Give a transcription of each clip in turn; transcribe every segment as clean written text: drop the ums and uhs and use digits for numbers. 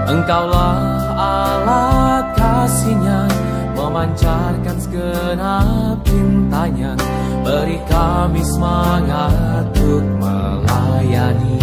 Engkaulah alat kasih-Nya, memancarkan segenap cintanya, beri kami semangat untuk melayani.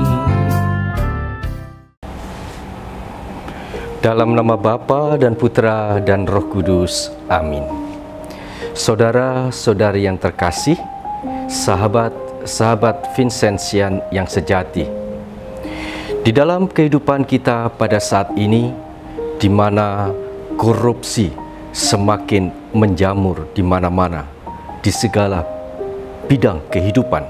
Dalam nama Bapa dan Putra dan Roh Kudus. Amin. Saudara-saudari yang terkasih, sahabat-sahabat Vincentian yang sejati, di dalam kehidupan kita pada saat ini, di mana korupsi semakin menjamur di mana-mana, di segala bidang kehidupan,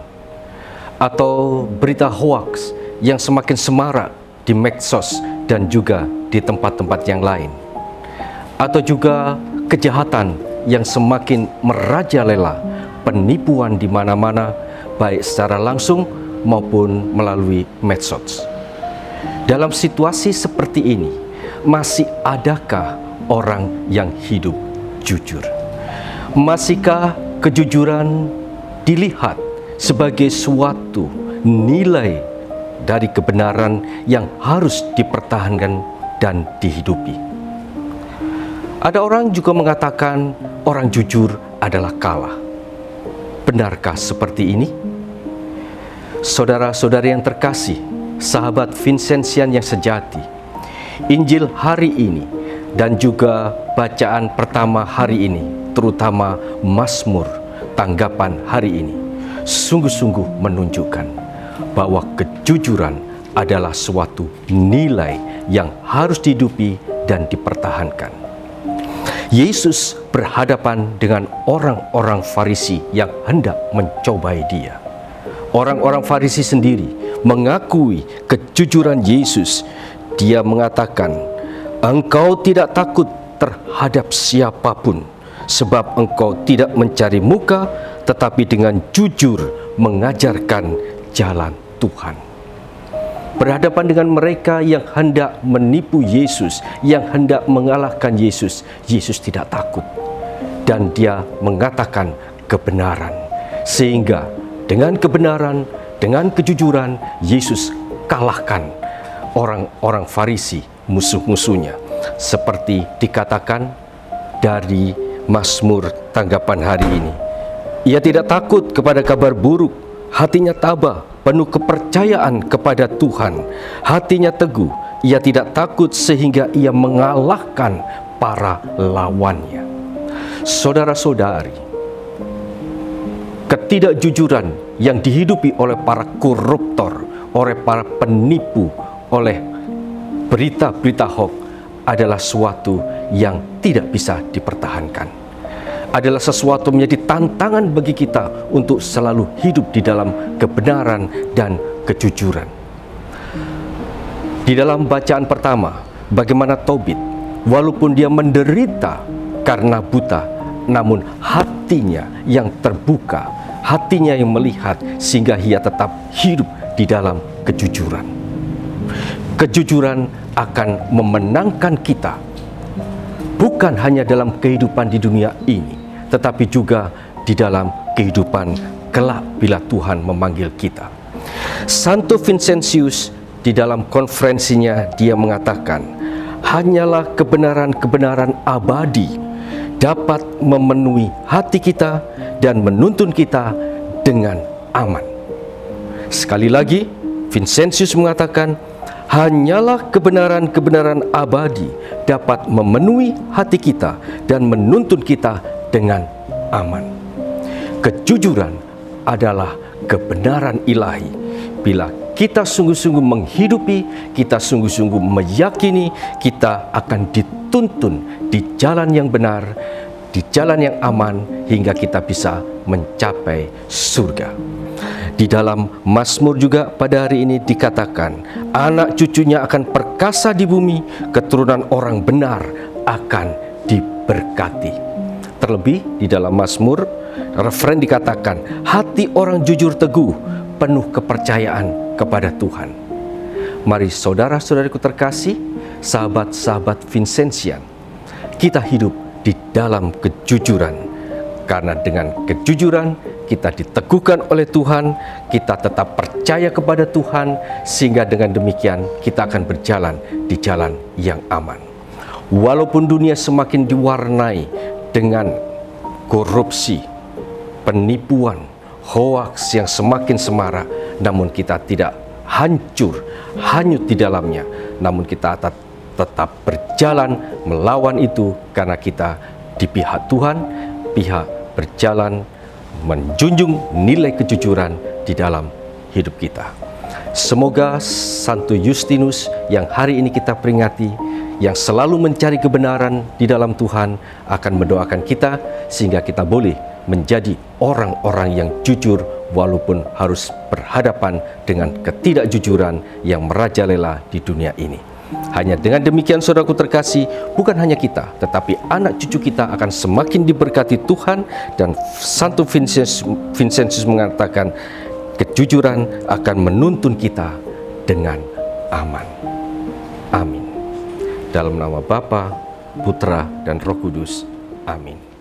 atau berita hoaks yang semakin semarak di medsos dan juga di tempat-tempat yang lain, atau juga kejahatan yang semakin merajalela, penipuan di mana-mana, baik secara langsung maupun melalui medsos. Dalam situasi seperti ini, masih adakah orang yang hidup jujur? Masihkah kejujuran dilihat sebagai suatu nilai dari kebenaran yang harus dipertahankan dan dihidupi? Ada orang juga mengatakan orang jujur adalah kalah. Benarkah seperti ini? Saudara-saudari yang terkasih, sahabat Vincentian yang sejati, Injil hari ini dan juga bacaan pertama hari ini, terutama Mazmur tanggapan hari ini, sungguh-sungguh menunjukkan bahwa kejujuran adalah suatu nilai yang harus dihidupi dan dipertahankan. Yesus berhadapan dengan orang-orang Farisi yang hendak mencobai Dia. Orang-orang Farisi sendiri mengakui kejujuran Yesus. Dia mengatakan, "Engkau tidak takut terhadap siapapun, sebab engkau tidak mencari muka, tetapi dengan jujur mengajarkan jalan Tuhan." Berhadapan dengan mereka yang hendak menipu Yesus, yang hendak mengalahkan Yesus, Yesus tidak takut. Dan Dia mengatakan kebenaran. Sehingga dengan kebenaran, dengan kejujuran, Yesus kalahkan orang-orang Farisi, musuh-musuhnya. Seperti dikatakan dari Mazmur tanggapan hari ini. Ia tidak takut kepada kabar buruk, hatinya tabah, penuh kepercayaan kepada Tuhan. Hatinya teguh, ia tidak takut sehingga ia mengalahkan para lawannya. Saudara-saudari, ketidakjujuran yang dihidupi oleh para koruptor, oleh para penipu, oleh berita-berita hoax adalah suatu yang tidak bisa dipertahankan. Adalah sesuatu menjadi tantangan bagi kita untuk selalu hidup di dalam kebenaran dan kejujuran. Di dalam bacaan pertama, bagaimana Tobit, walaupun dia menderita karena buta, namun hatinya yang terbuka, hatinya yang melihat, sehingga ia tetap hidup di dalam kejujuran. Kejujuran akan memenangkan kita, bukan hanya dalam kehidupan di dunia ini, tetapi juga di dalam kehidupan kelak bila Tuhan memanggil kita. Santo Vincentius di dalam konferensinya dia mengatakan, hanyalah kebenaran-kebenaran abadi dapat memenuhi hati kita dan menuntun kita dengan aman. Sekali lagi, Vincentius mengatakan, hanyalah kebenaran-kebenaran abadi dapat memenuhi hati kita dan menuntun kita dengan aman. Kejujuran adalah kebenaran ilahi. Bila kita sungguh-sungguh menghidupi, kita sungguh-sungguh meyakini, kita akan dituntun di jalan yang benar, di jalan yang aman, hingga kita bisa mencapai surga. Di dalam Mazmur juga pada hari ini dikatakan, anak cucunya akan perkasa di bumi, keturunan orang benar akan diberkati. Terlebih di dalam Mazmur, referen dikatakan, hati orang jujur teguh, penuh kepercayaan kepada Tuhan. Mari saudara-saudariku terkasih, sahabat-sahabat Vincentian, kita hidup di dalam kejujuran, Karena dengan kejujuran kita diteguhkan oleh Tuhan, kita tetap percaya kepada Tuhan, sehingga dengan demikian kita akan berjalan di jalan yang aman. Walaupun dunia semakin diwarnai dengan korupsi, penipuan, hoaks yang semakin semarak, namun kita tidak hancur, hanyut di dalamnya, namun kita tetap berjalan melawan itu, karena kita di pihak Tuhan, pihak berjalan menjunjung nilai kejujuran di dalam hidup kita. Semoga Santo Justinus yang hari ini kita peringati, yang selalu mencari kebenaran di dalam Tuhan, akan mendoakan kita sehingga kita boleh menjadi orang-orang yang jujur walaupun harus berhadapan dengan ketidakjujuran yang merajalela di dunia ini. Hanya dengan demikian, saudaraku terkasih, bukan hanya kita, tetapi anak cucu kita akan semakin diberkati Tuhan. Dan Santo Vincentius mengatakan, kejujuran akan menuntun kita dengan aman. Amin. Dalam nama Bapa, Putra, dan Roh Kudus. Amin.